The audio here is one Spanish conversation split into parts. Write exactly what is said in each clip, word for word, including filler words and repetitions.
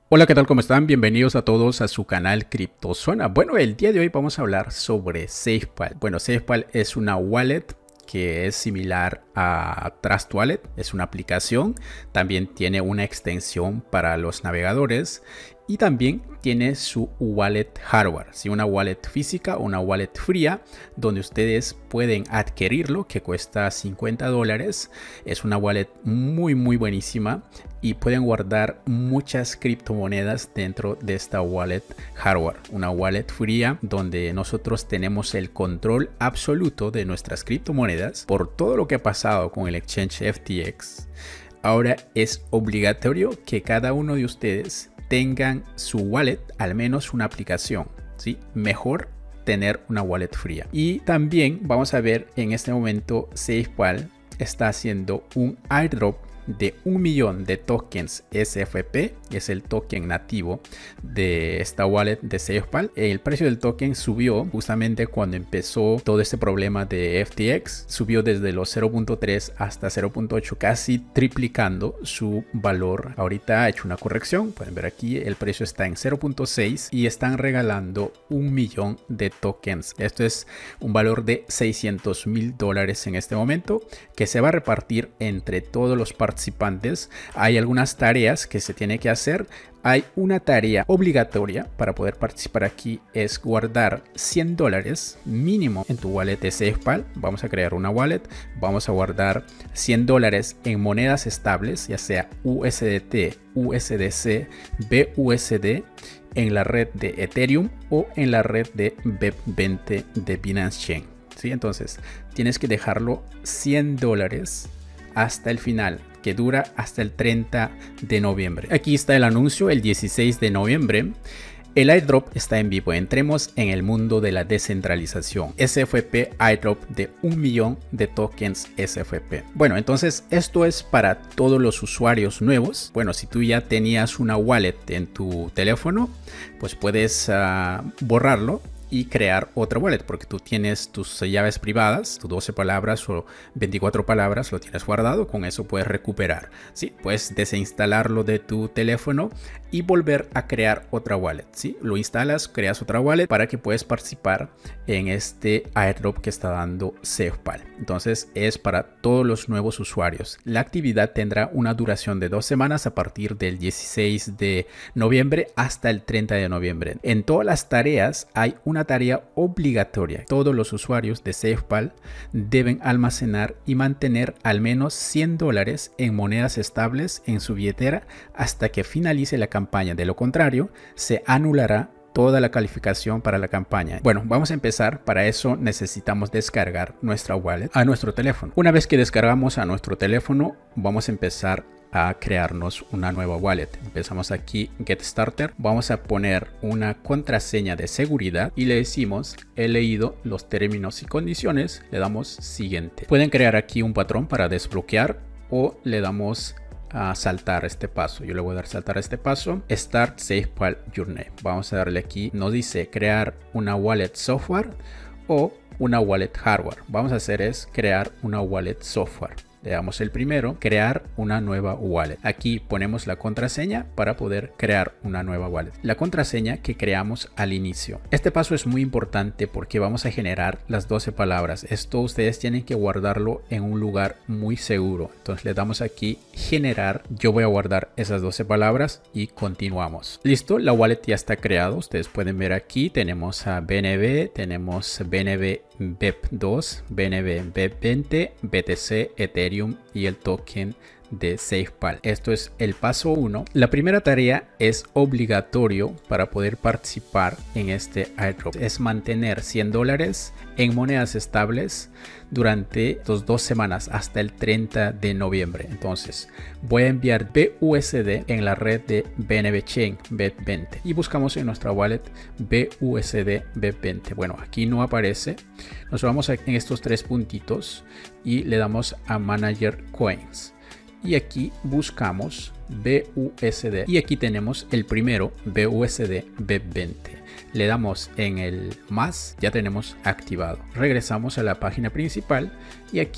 Hola, ¿qué tal? ¿Cómo están? Bienvenidos a todos a su canal CryptoZona. Bueno, el día de hoy vamos a hablar sobre SafePal. Bueno, SafePal es una wallet que es similar a Trust Wallet, es una aplicación, también tiene una extensión para los navegadores y también tiene su wallet hardware, ¿sí? Una wallet física o una wallet fría donde ustedes pueden adquirirlo, que cuesta cincuenta dólares. Es una wallet muy muy buenísima y pueden guardar muchas criptomonedas dentro de esta wallet hardware, una wallet fría donde nosotros tenemos el control absoluto de nuestras criptomonedas. Por todo lo que ha pasado con el exchange F T X, ahora es obligatorio que cada uno de ustedes tengan su wallet, al menos una aplicación, ¿sí? Mejor tener una wallet fría. Y también vamos a ver en este momento SafePal está haciendo un airdrop de un millón de tokens S F P, es el token nativo de esta wallet de SafePal. El precio del token subió justamente cuando empezó todo este problema de F T X, subió desde los cero punto tres hasta cero punto ocho, casi triplicando su valor. Ahorita ha hecho una corrección, pueden ver aquí el precio está en cero punto seis y están regalando un millón de tokens. Esto es un valor de seiscientos mil dólares en este momento, que se va a repartir entre todos los participantes. participantes. Hay algunas tareas que se tiene que hacer. Hay una tarea obligatoria para poder participar aquí, es guardar cien dólares mínimo en tu wallet de SafePal. Vamos a crear una wallet, vamos a guardar cien dólares en monedas estables, ya sea U S D T, U S D C, B U S D, en la red de Ethereum o en la red de B E P veinte de Binance Chain, ¿sí? Entonces tienes que dejarlo cien dólares hasta el final, que dura hasta el treinta de noviembre. Aquí está el anuncio, el dieciséis de noviembre. El airdrop está en vivo. Entremos en el mundo de la descentralización. S F P airdrop de un millón de tokens S F P. Bueno, entonces esto es para todos los usuarios nuevos. Bueno, si tú ya tenías una wallet en tu teléfono, pues puedes uh, borrarlo y crear otra wallet, porque tú tienes tus llaves privadas, tus doce palabras o veinticuatro palabras, lo tienes guardado, con eso puedes recuperar, ¿sí? Puedes desinstalarlo de tu teléfono y volver a crear otra wallet, ¿sí? Lo instalas, creas otra wallet para que puedas participar en este airdrop que está dando SafePal. Entonces es para todos los nuevos usuarios. La actividad tendrá una duración de dos semanas a partir del dieciséis de noviembre hasta el treinta de noviembre. En todas las tareas hay una tarea obligatoria. Todos los usuarios de SafePal deben almacenar y mantener al menos cien dólares en monedas estables en su billetera hasta que finalice la campaña. De lo contrario, se anulará toda la calificación para la campaña. Bueno, vamos a empezar. Para eso necesitamos descargar nuestra wallet a nuestro teléfono. Una vez que descargamos a nuestro teléfono, vamos a empezar a crearnos una nueva wallet. Empezamos aquí Get Starter, vamos a poner una contraseña de seguridad y le decimos he leído los términos y condiciones, le damos siguiente. Pueden crear aquí un patrón para desbloquear o le damos a saltar este paso. Yo le voy a dar saltar este paso. Start SafePal Journey. Vamos a darle aquí, nos dice crear una wallet software o una wallet hardware. Vamos a hacer es crear una wallet software. Le damos el primero, crear una nueva wallet. Aquí ponemos la contraseña para poder crear una nueva wallet. La contraseña que creamos al inicio. Este paso es muy importante porque vamos a generar las doce palabras. Esto ustedes tienen que guardarlo en un lugar muy seguro. Entonces le damos aquí generar. Yo voy a guardar esas doce palabras y continuamos. Listo, la wallet ya está creada. Ustedes pueden ver aquí tenemos a B N B, tenemos B N B B E P dos, B N B B E P veinte, B T C, Ethereum y el token de SafePal. Esto es el paso uno. La primera tarea es obligatorio para poder participar en este airdrop. Es mantener cien dólares en monedas estables durante dos, dos semanas hasta el treinta de noviembre. Entonces voy a enviar B U S D en la red de B N B Chain B E P veinte y buscamos en nuestra wallet B U S D B E P veinte. Bueno, aquí no aparece. Nos vamos en estos tres puntitos y le damos a Manager Coins. Y aquí buscamos B U S D y aquí tenemos el primero, B U S D B E P veinte. Le damos en el más, ya tenemos activado. Regresamos a la página principal y aquí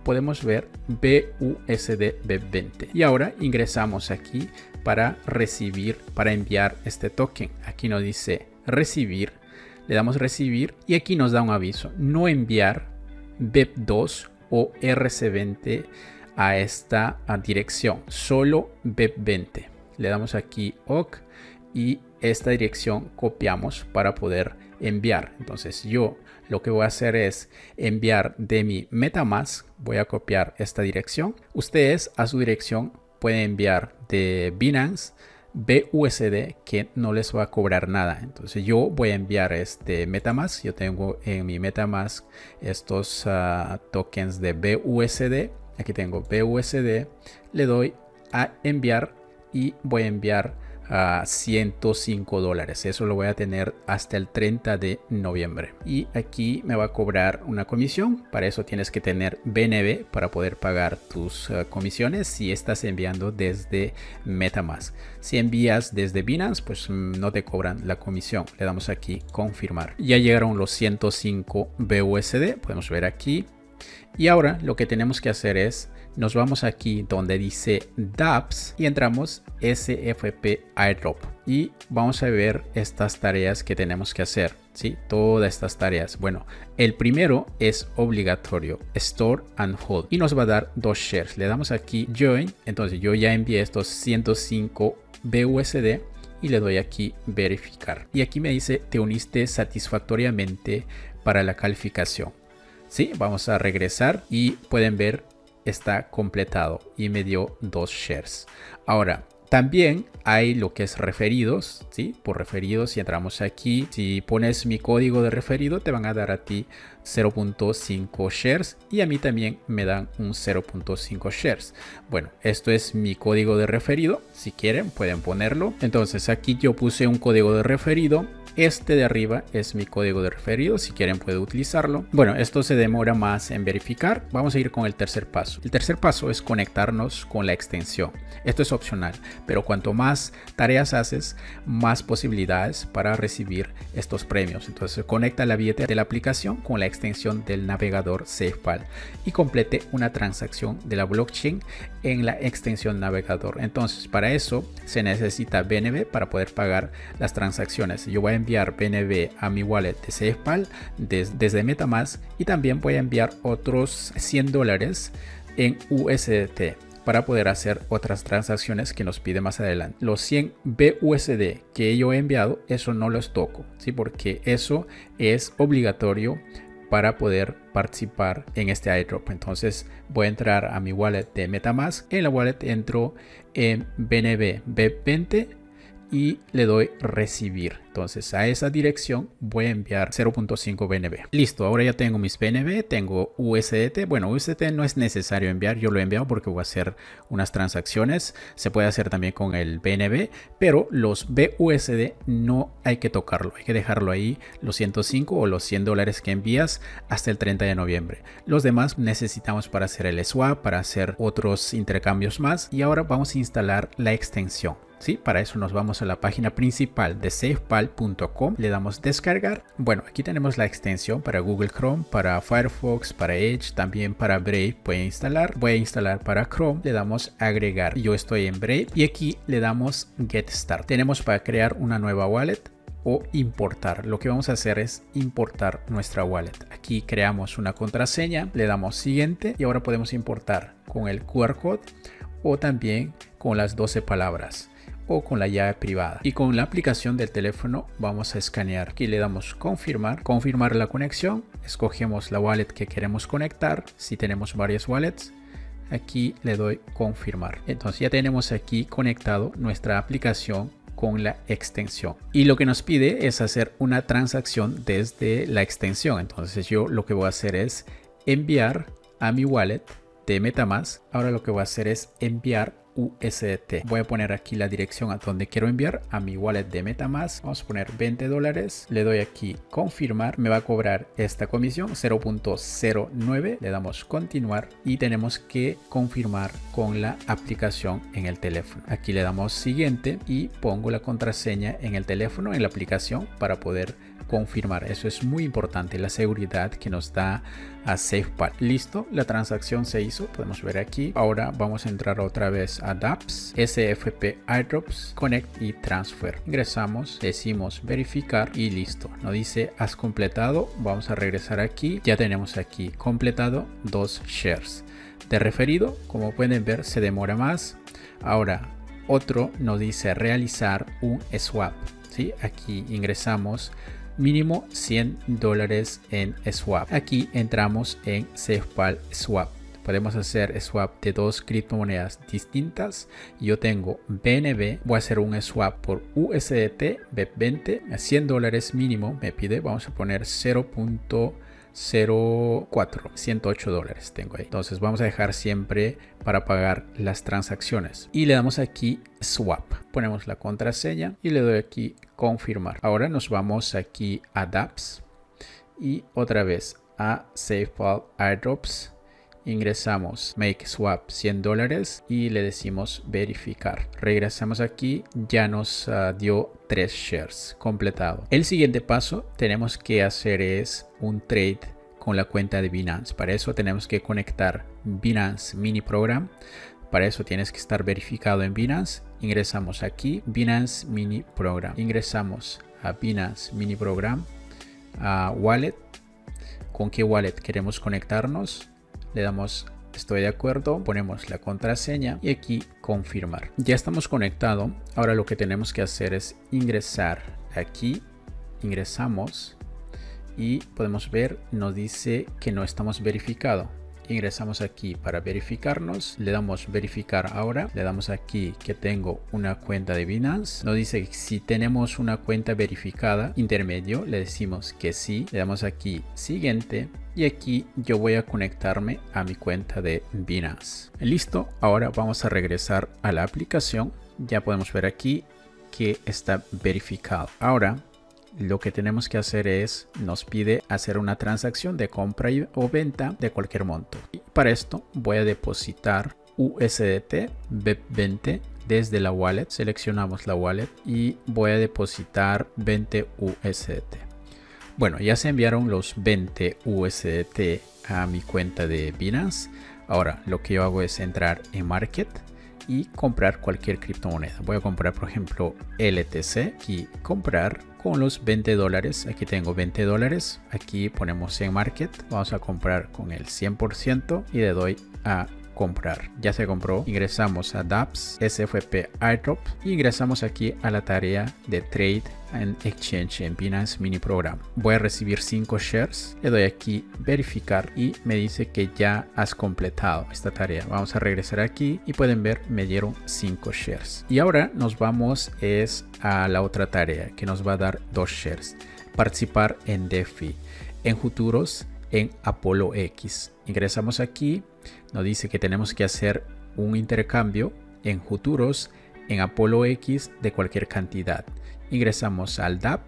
podemos ver B U S D B veinte. Y ahora ingresamos aquí para recibir, para enviar este token. Aquí nos dice recibir, le damos recibir y aquí nos da un aviso: no enviar B E P dos o R C veinte a esta a dirección, solo B E P veinte. Le damos aquí OK y esta dirección copiamos para poder enviar. Entonces yo lo que voy a hacer es enviar de mi MetaMask, voy a copiar esta dirección. Ustedes a su dirección pueden enviar de Binance B U S D, que no les va a cobrar nada. Entonces yo voy a enviar este MetaMask. Yo tengo en mi MetaMask estos uh, tokens de B U S D. Aquí tengo B U S D. Le doy a enviar y voy a enviar a uh, ciento cinco dólares. Eso lo voy a tener hasta el treinta de noviembre. Y aquí me va a cobrar una comisión. Para eso tienes que tener B N B para poder pagar tus uh, comisiones si estás enviando desde MetaMask. Si envías desde Binance, pues no te cobran la comisión. Le damos aquí confirmar. Ya llegaron los ciento cinco B U S D. Podemos ver aquí. Y ahora lo que tenemos que hacer es, nos vamos aquí donde dice dApps y entramos S F P Airdrop y vamos a ver estas tareas que tenemos que hacer, ¿sí? Todas estas tareas. Bueno, el primero es obligatorio, Store and Hold, y nos va a dar dos shares. Le damos aquí Join. Entonces yo ya envié estos ciento cinco B U S D y le doy aquí verificar. Y aquí me dice te uniste satisfactoriamente para la calificación. Sí, vamos a regresar y pueden ver está completado y me dio dos shares. Ahora también hay lo que es referidos, ¿sí? Por referidos, si entramos aquí, si pones mi código de referido te van a dar a ti cero punto cinco shares y a mí también me dan un cero punto cinco shares. Bueno, esto es mi código de referido. Si quieren pueden ponerlo. Entonces aquí yo puse un código de referido. Este de arriba es mi código de referido, si quieren pueden utilizarlo. Bueno, esto se demora más en verificar. Vamos a ir con el tercer paso. El tercer paso es conectarnos con la extensión. Esto es opcional, pero cuanto más tareas haces, más posibilidades para recibir estos premios. Entonces conecta la billetera de la aplicación con la extensión del navegador SafePal y complete una transacción de la blockchain en la extensión navegador. Entonces para eso se necesita B N B para poder pagar las transacciones. Yo voy a enviar B N B a mi wallet de SafePal des, desde MetaMask y también voy a enviar otros cien dólares en U S D T para poder hacer otras transacciones que nos pide más adelante. Los cien B U S D que yo he enviado, eso no los toco, ¿sí? Porque eso es obligatorio para poder participar en este airdrop. Entonces voy a entrar a mi wallet de MetaMask. En la wallet entro en B N B B veinte y le doy recibir. Entonces a esa dirección voy a enviar cero punto cinco B N B. Listo, ahora ya tengo mis B N B, tengo U S D T. Bueno, U S D T no es necesario enviar, yo lo he enviado porque voy a hacer unas transacciones. Se puede hacer también con el B N B, pero los B U S D no hay que tocarlo, hay que dejarlo ahí, los ciento cinco o los cien dólares que envías hasta el treinta de noviembre. Los demás necesitamos para hacer el swap, para hacer otros intercambios más. Y ahora vamos a instalar la extensión. Sí, para eso nos vamos a la página principal de safepal punto com, le damos descargar. Bueno, aquí tenemos la extensión para Google Chrome, para Firefox, para Edge, también para Brave puede instalar. Voy a instalar para Chrome, le damos agregar. Yo estoy en Brave y aquí le damos Get Start. Tenemos para crear una nueva wallet o importar. Lo que vamos a hacer es importar nuestra wallet. Aquí creamos una contraseña, le damos siguiente y ahora podemos importar con el Q R code o también con las doce palabras o con la llave privada. Y con la aplicación del teléfono vamos a escanear. Aquí le damos confirmar, confirmar la conexión, escogemos la wallet que queremos conectar. Si tenemos varias wallets, aquí le doy confirmar. Entonces ya tenemos aquí conectado nuestra aplicación con la extensión y lo que nos pide es hacer una transacción desde la extensión. Entonces yo lo que voy a hacer es enviar a mi wallet de MetaMask. Ahora lo que voy a hacer es enviar U S D T. Voy a poner aquí la dirección a donde quiero enviar, a mi wallet de MetaMask. Vamos a poner veinte dólares. Le doy aquí confirmar. Me va a cobrar esta comisión cero punto cero nueve. Le damos continuar y tenemos que confirmar con la aplicación en el teléfono. Aquí le damos siguiente y pongo la contraseña en el teléfono, en la aplicación, para poder confirmar. Eso es muy importante, la seguridad que nos da a SafePal. Listo, la transacción se hizo, podemos ver aquí. Ahora vamos a entrar otra vez a dApps, S F P Airdrops, Connect y Transfer. Ingresamos, decimos verificar y listo. Nos dice has completado. Vamos a regresar aquí. Ya tenemos aquí completado dos shares. De referido, como pueden ver, se demora más. Ahora otro nos dice realizar un swap. ¿Sí? Aquí ingresamos mínimo cien dólares en swap. Aquí entramos en SafePal Swap. Podemos hacer swap de dos criptomonedas distintas. Yo tengo B N B. Voy a hacer un swap por U S D T B E P veinte. A cien dólares mínimo me pide. Vamos a poner cero punto cero cuatro. ciento ocho dólares tengo ahí. Entonces vamos a dejar siempre para pagar las transacciones. Y le damos aquí swap. Ponemos la contraseña y le doy aquí confirmar. Ahora nos vamos aquí a dApps y otra vez a SafePal Airdrops. Ingresamos make swap cien dólares y le decimos verificar. Regresamos aquí, ya nos uh, dio tres shares completado. El siguiente paso tenemos que hacer es un trade con la cuenta de Binance. Para eso tenemos que conectar Binance Mini Program. Para eso tienes que estar verificado en Binance. Ingresamos aquí Binance Mini Program. Ingresamos a Binance Mini Program, a Wallet. ¿Con qué wallet queremos conectarnos? Le damos estoy de acuerdo, ponemos la contraseña y aquí confirmar. Ya estamos conectados. Ahora lo que tenemos que hacer es ingresar aquí. Ingresamos y podemos ver, nos dice que no estamos verificados. Ingresamos aquí para verificarnos, le damos verificar ahora, le damos aquí que tengo una cuenta de Binance, nos dice que si tenemos una cuenta verificada intermedio, le decimos que sí, le damos aquí siguiente y aquí yo voy a conectarme a mi cuenta de Binance. Listo, ahora vamos a regresar a la aplicación, ya podemos ver aquí que está verificado. Ahora lo que tenemos que hacer es, nos pide hacer una transacción de compra o venta de cualquier monto. Y para esto voy a depositar U S D T B E P veinte desde la wallet. Seleccionamos la wallet y voy a depositar veinte U S D T. Bueno, ya se enviaron los veinte U S D T a mi cuenta de Binance. Ahora lo que yo hago es entrar en Market y comprar cualquier criptomoneda. Voy a comprar, por ejemplo, L T C y comprar con los veinte dólares. Aquí tengo veinte dólares. Aquí ponemos en Market. Vamos a comprar con el cien por ciento y le doy a comprar. Ya se compró. Ingresamos a dApps, S F P Airdrop y ingresamos aquí a la tarea de Trade and Exchange en Binance Mini Program. Voy a recibir cinco shares. Le doy aquí verificar y me dice que ya has completado esta tarea. Vamos a regresar aquí y pueden ver me dieron cinco shares. Y ahora nos vamos es a la otra tarea que nos va a dar dos shares. Participar en DeFi, en futuros, en Apollo X. Ingresamos aquí. Nos dice que tenemos que hacer un intercambio en futuros en Apollo X de cualquier cantidad. Ingresamos al dApp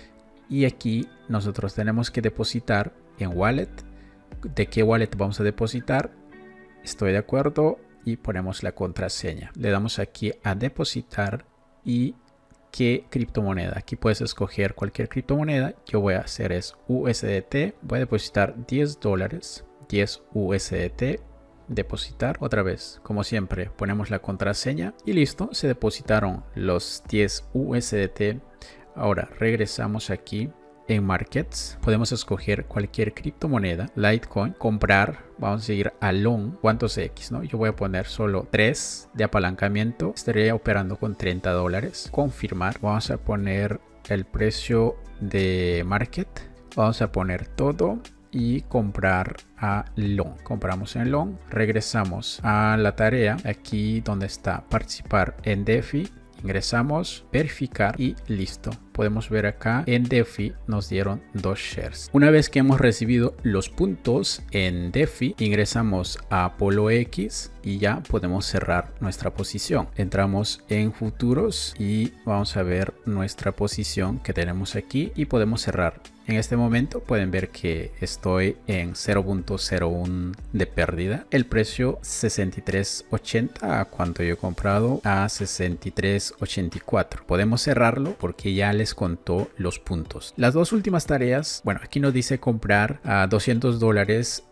y aquí nosotros tenemos que depositar en wallet. ¿De qué wallet vamos a depositar? Estoy de acuerdo y ponemos la contraseña. Le damos aquí a depositar y qué criptomoneda. Aquí puedes escoger cualquier criptomoneda. Yo voy a hacer es U S D T. Voy a depositar diez dólares. diez U S D T. Depositar otra vez, como siempre ponemos la contraseña y listo, se depositaron los diez U S D T. Ahora regresamos aquí en Markets, podemos escoger cualquier criptomoneda, Litecoin, comprar, vamos a ir a long, cuántos X, ¿no? Yo voy a poner solo tres de apalancamiento, estaría operando con treinta dólares, confirmar, vamos a poner el precio de market, vamos a poner todo y comprar a long. Compramos en long, regresamos a la tarea aquí donde está participar en DeFi, ingresamos, verificar y listo. Podemos ver acá en DeFi nos dieron dos shares. Una vez que hemos recibido los puntos en DeFi, ingresamos a Apollo X y ya podemos cerrar nuestra posición. Entramos en futuros y vamos a ver nuestra posición que tenemos aquí y podemos cerrar. En este momento pueden ver que estoy en cero punto cero uno de pérdida. El precio sesenta y tres ochenta, a cuanto yo he comprado a sesenta y tres ochenta y cuatro. Podemos cerrarlo porque ya les contó los puntos. Las dos últimas tareas, bueno, aquí nos dice comprar a doscientos dólares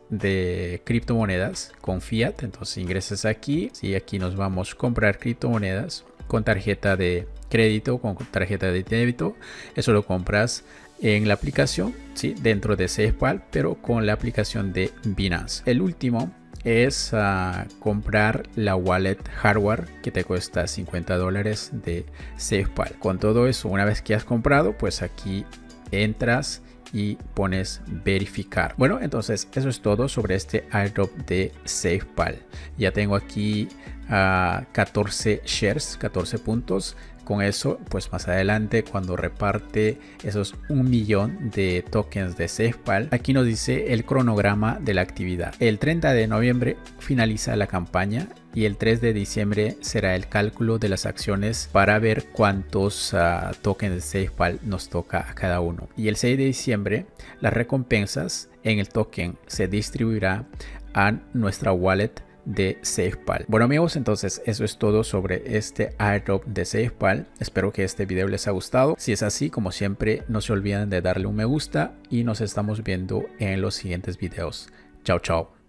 de criptomonedas con fiat. Entonces ingresas aquí, sí, aquí nos vamos a comprar criptomonedas con tarjeta de crédito, con tarjeta de débito. Eso lo compras en la aplicación, sí, dentro de SafePal, pero con la aplicación de Binance. El último es uh, comprar la wallet hardware, que te cuesta cincuenta dólares de SafePal. Con todo eso, una vez que has comprado, pues aquí entras y pones verificar. Bueno, entonces eso es todo sobre este airdrop de SafePal. Ya tengo aquí uh, catorce shares, catorce puntos. Con eso, pues más adelante, cuando reparte esos un millón de tokens de SafePal, aquí nos dice el cronograma de la actividad. El treinta de noviembre finaliza la campaña y el tres de diciembre será el cálculo de las acciones para ver cuántos uh, tokens de SafePal nos toca a cada uno. Y el seis de diciembre, las recompensas en el token se distribuirá a nuestra wallet de SafePal. Bueno amigos, entonces eso es todo sobre este airdrop de SafePal. Espero que este video les haya gustado. Si es así, como siempre, no se olviden de darle un me gusta y nos estamos viendo en los siguientes videos. Chao, chao.